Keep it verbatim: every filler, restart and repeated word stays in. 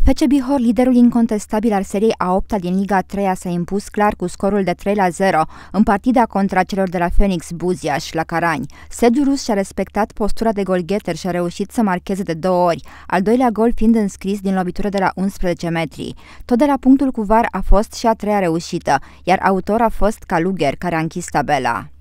F C Bihor, liderul incontestabil al seriei a opta din Liga a treia, s-a impus clar cu scorul de trei la zero în partida contra celor de la Phoenix Buziaș la Carani. Sediul rus și-a respectat postura de golgheter și a reușit să marcheze de două ori, al doilea gol fiind înscris din lovitură de la unsprezece metri. Tot de la punctul cu var a fost și a treia reușită, iar autor a fost Kaluger, care a închis tabela.